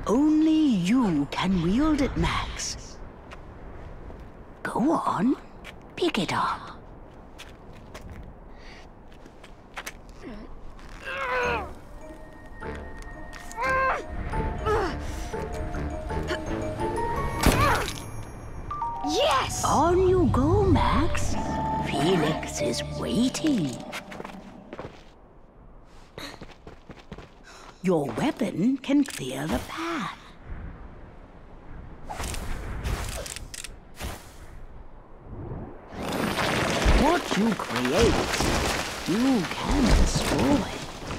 Only you can wield it, Max. Go on, pick it up. Yes! On you go, Max. Felix is waiting. Your weapon can clear the path. What you create, you can destroy.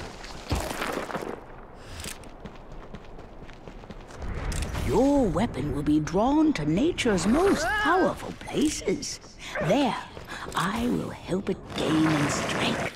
Your weapon will be drawn to nature's most powerful places. There, I will help it gain in strength.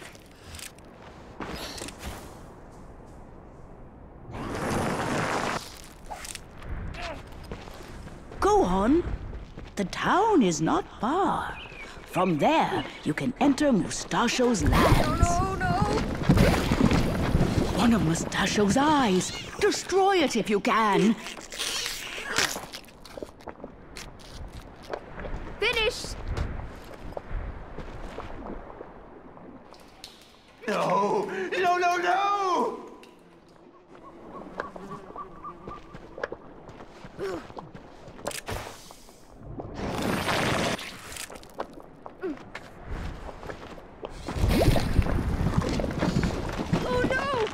Go on. The town is not far. From there, you can enter Mustachio's lands. No! One of Mustachio's eyes. Destroy it if you can. Finished! No! Oh no!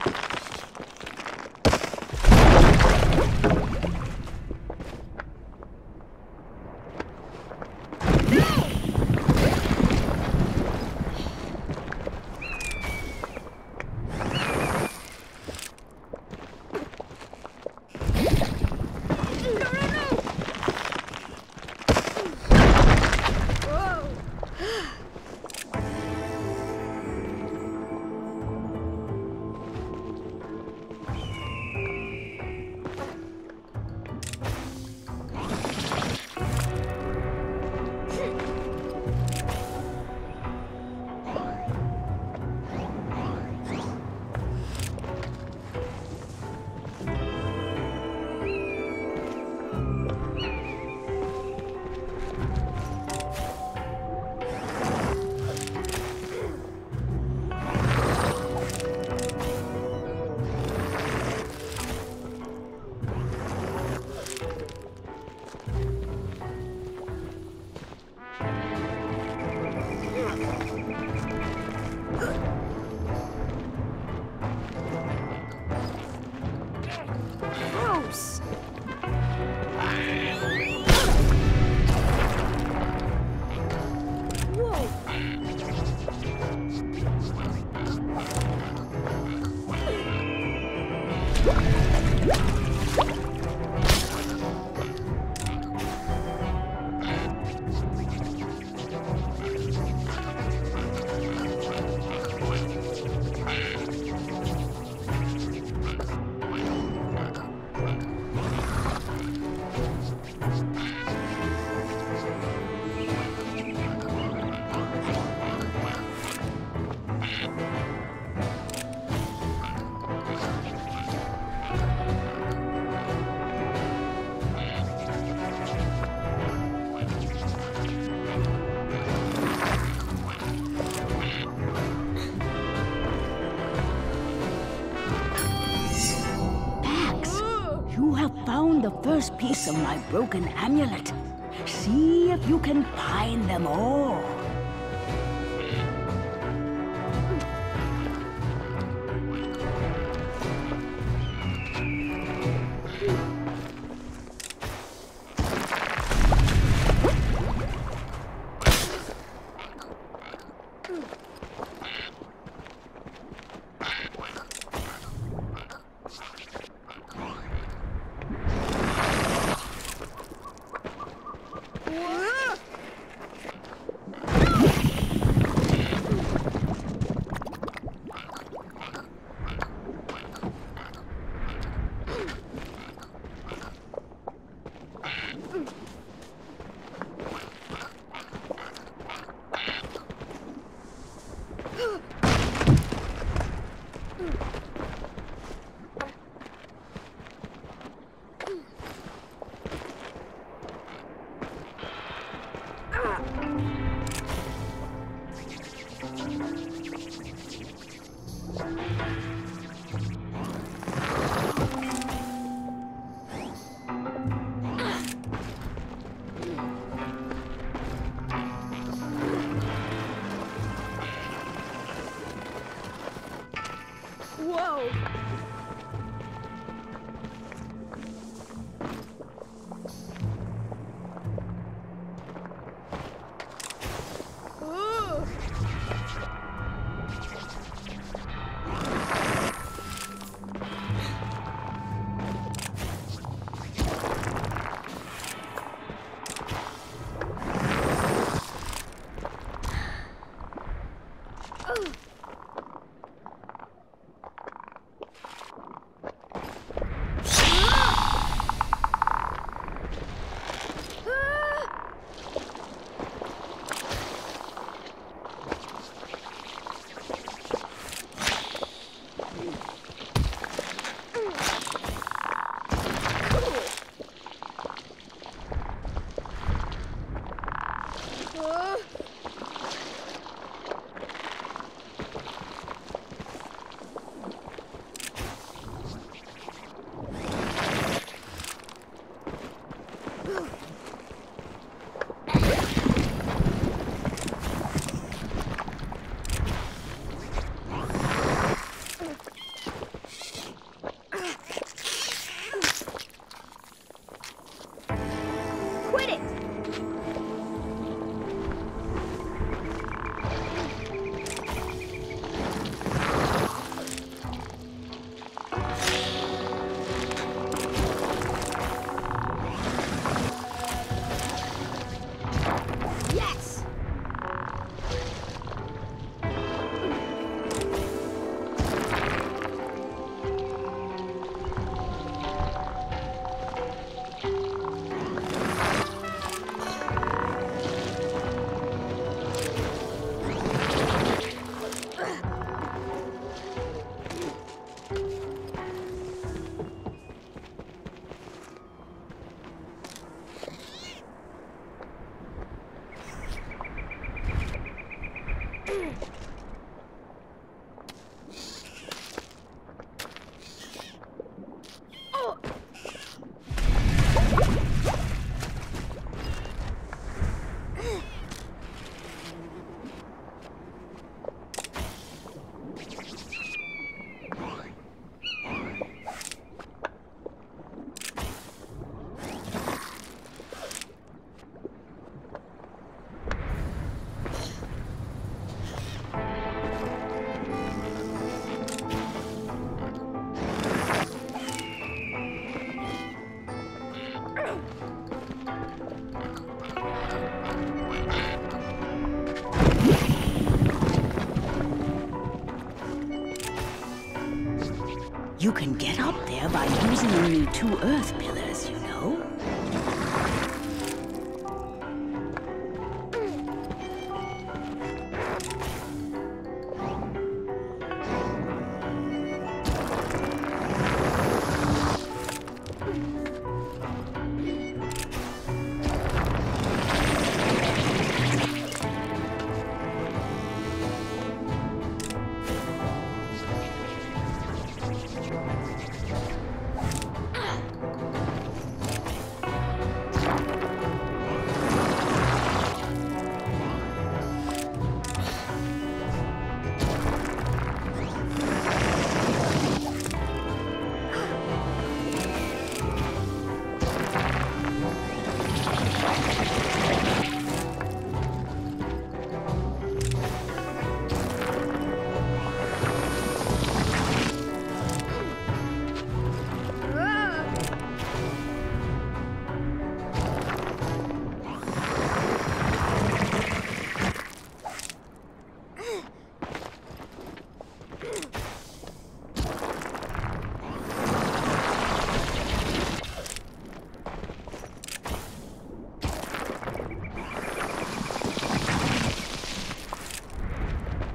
Gross! You have found the first piece of my broken amulet. See if you can find them all. You can get up there by using only 2 earth pillars, you know.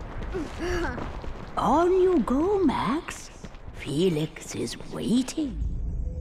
On you go, Max. Felix is waiting.